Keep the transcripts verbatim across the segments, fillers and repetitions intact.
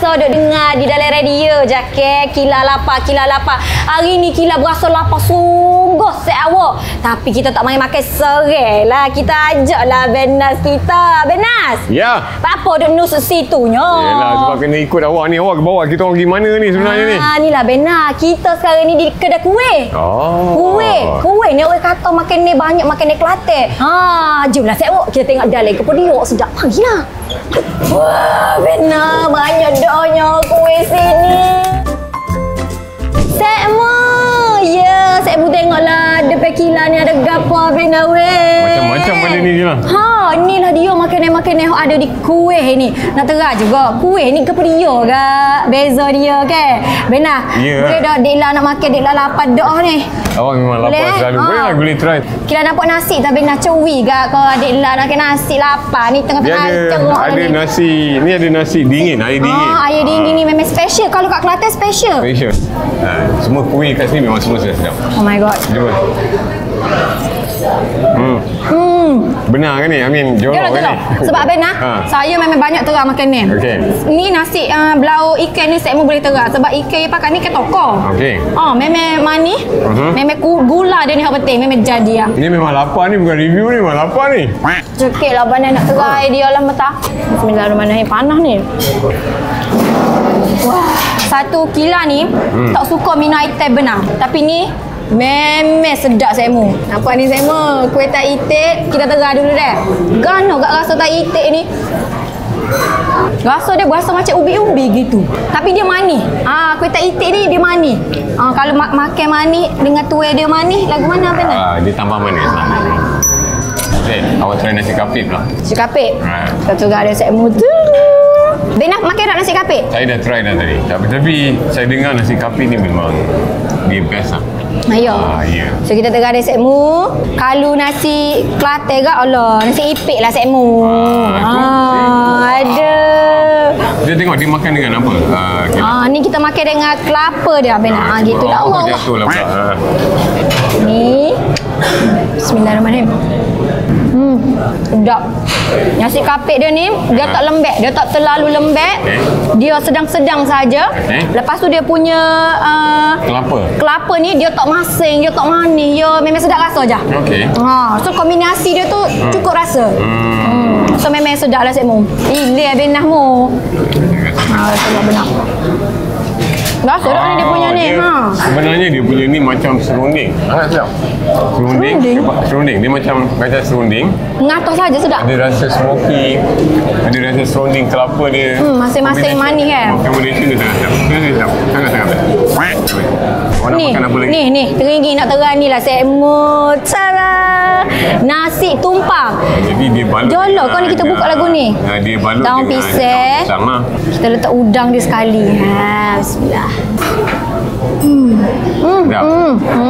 biasa duk dengar di dalam radio Jakek Kila lapar, Kila lapar. Hari ni Kila berasa lapar sungguh set awak. Tapi kita tak main makan serai lah. Kita ajaklah Benas kita. Benas. Ya. Apa duk nusuk situnya? Yelah, sebab kena ikut awak ni. Awak ke bawah kita orang pergi mana ni sebenarnya ni? Ah, ni lah Benas. Kita sekarang ni di kedai kuih. Oh. Kuih. Kuih ni orang kata makan ni banyak makan ni Kelantan. Ha, jomlah set awak. Kita tengok dalam ke podiok sedap. Marilah. Wah, benar banyak doanya kuih sini. Sekmu. Ya, sekmu tengoklah depan Kila ni ada gapo benar weh. Macam-macam ada ni Kila. Ha, inilah dia makanan-makanan yang ada di kuih ni. Nak terang juga. Kuih ni ke dia ke? Beza dia ke? Benar. Ya. Boleh dah Diklah nak makan Diklah lapar dah ni. Awak memang lapar Boleh? selalu. Ha. Boleh lah boleh try. Kira nampak nasi tapi nak cuwi ke kalau Diklah nak makan nasi lapar ni Dia tengah-tengah ada, ceruk ada ni. nasi. Ni ada nasi dingin, air dingin. Ah, air dingin ni memang special. Kalau kat Kelantan special. Special. Ha, semua kuih kat sini memang semua sedap. Oh my god. Jom. Hmm. Hmm. Benar kan ni? Amin jorok Jom, kan jom. ni? Sebab Abang Ha. saya memang banyak terang makan ni. Okey. Ni nasi uh, belau ikan ni saya boleh terang. Sebab ikan yang pakai ni ke toko. Okey. Oh, memang manis. Uh-huh. Memang gula dia ni yang penting. Memang jadi lah. Ni memang lapar ni, bukan review ni, memang lapar ni. Cekik lah Abang nak terang dia lah mata. Bismillahirrahmanirrahim. Panas ni. Wah, satu Kila ni hmm. tak suka minum air teh benar. Tapi ni memang sedap Semu. Nampak ni Semu, kuih tak itik kita terang dulu dah. Gano kat rasa tak itik ni. Rasa dia berasa macam ubi-ubi gitu. Tapi dia manis. Ah, kuih tak itik ni dia manis. Ah, kalau mak makan manis dengan tuai dia manis, lagu mana Abang? Ah, dia tambah manis lah. Okay, awak try nasi kapit pula. Nasi kapit. Ha. Kita terang dia Semu tu. Benah makan tak nasi kapit? Saya dah try dah tadi. Tapi, tapi saya dengar nasi kapit ni memang dia best lah. Ayo. Ah, ya. So kita tengah ada sekmu. Kalau nasi Kelantan ke Allah, nasi ipik lah sekmu. Ah, tu. Ah, ada. Dia tengok dia makan dengan apa? Ah, okay. Ah, ni kita makan dengan kelapa dia Abang. Ah, gitu lah. Oh, Allah. jatuh lah pula. Ah. Ni. Bismillahirrahmanirrahim. Hmm, sedap. Nasi kapit dia ni, dia tak lembek. Dia tak terlalu lembek. Okay. Dia sedang-sedang saja. Okay. Lepas tu dia punya uh, Kelapa. kelapa ni dia tak masing, dia tak manis. Dia memang sedap rasa je. Okey. Ha, so kombinasi dia tu hmm. cukup rasa. Hmm. Hmm. So memang sedap lah Sekmu. Ini Benah mu. Ha, sedap benar. Dah sedap ni dia punya ni. Dia, Ha. Sebenarnya dia punya ni macam serunding. Sangat sedap. Serunding. Serunding? Serunding. serunding. Dia macam macam serunding. Ngatos saja sedap. Ada rasa smoky. Ada rasa serunding kelapa dia. Hmm, masing-masing manis kan. Combination dia sangat sedap. Dia sedap. Sangat-sangat sedap. Awak nak Ni, makan apa lagi? ni, ni. Teringgi nak terang ni lah Sekmu. Cara nasi tumpang. Jadi dia balut. Jolok kau ni kita buka lagu ni. Ha, dia balut Daun dengan pisang. daun pisang lah. Kita letak udang dia sekali. Ha, bismillah. Hmm. Hmm. Sedap. Hmm.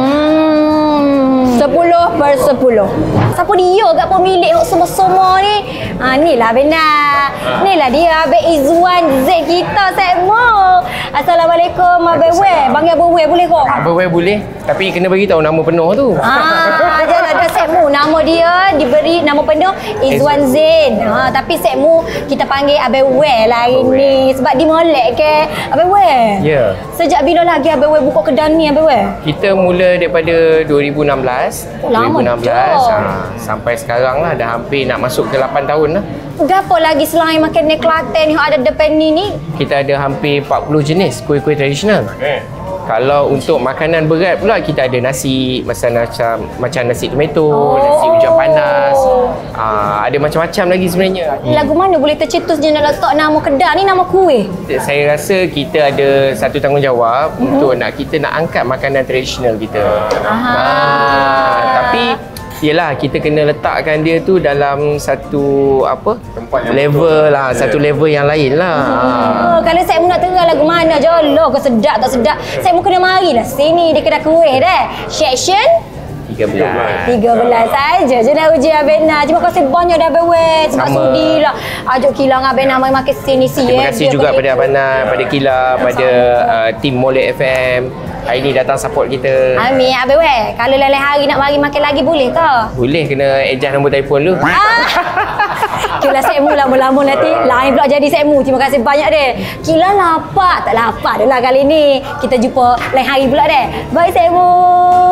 Hmm. Sepuluh per sepuluh. Siapa dia kat pemilik hok semua-semua ni? Ha, ni lah benar. Ni lah dia Abang Izwan Z kita Sekmu. Assalamualaikum Abang Wei. Panggil Abang Wei boleh kok? Apa way boleh, tapi kena bagi tahu nama penuh tu. Ah, jangan ada Sekmu. Nama dia diberi nama penuh Izwan Zain. Ha, tapi Sekmu kita panggil Abang Wei lah hari ni. Sebab dia molek ke Abang Wei. Ya. Sejak bila lagi Abang Wei buka kedai ni Abang Wei? Kita mula daripada dua ribu enam belas. Oh, lama dua ribu enam belas dah. ha, sampai sekarang lah, dah hampir nak masuk ke lapan tahun lah. Gapo lagi selain makan ni Kelantan yang ada depan ni ni? Kita ada hampir empat puluh jenis kuih-kuih tradisional. Eh. Kalau untuk makanan berat pula, kita ada nasi macam macam, macam nasi tomato, Oh. nasi hujan panas. Aa, ada macam-macam lagi sebenarnya. Lagu mana boleh tercetus je nak letak nama kedai ni, nama kuih? Saya rasa kita ada satu tanggungjawab mm-hmm. untuk nak kita nak angkat makanan tradisional kita. Aha. Ah, tapi yelah, kita kena letakkan dia tu dalam satu apa Tempat yang level betul. lah, satu level yang lain lah. Oh, kalau saya nak terang lagu mana je, loh ke sedap tak sedap. Saya mau kena marilah sini di kedai kuih dah. Section tiga belas. tiga belas saja je nak uji Abena. Terima kasih banyak dah Abang Wei. Sebab Sama. sudilah ajak Kilang Abena mai makan sini si. Terima kasih juga pada Abana, pada Kila, pada uh, tim Molek F M. Hari ni datang support kita. Amin Abang Wei. Kalau lain hari nak mari makan lagi boleh ke? Boleh, kena adjust nombor telefon dulu. Ah. Okeylah Sekmu lama-lama nanti lain pula jadi Sekmu. Terima kasih banyak deh. Kila lapar. Tak lapar dah lah kali ni. Kita jumpa lain hari pula deh. Bye Sekmu.